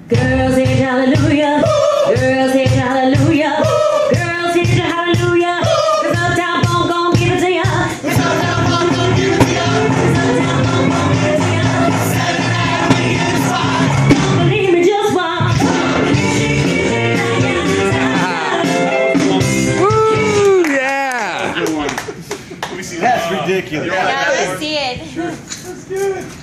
Girls hit hallelujah. Girls hit hallelujah. Girls hit hallelujah. 'Cause Uptown Funk gon' give it to ya. 'Cause Uptown Funk gon' give it to ya. 'Cause Uptown Funk gon' give it to ya. Saturday night we get it fine. Don't believe me, just watch. Woo! Yeah! That's ridiculous. Yeah, let's see it. That's good.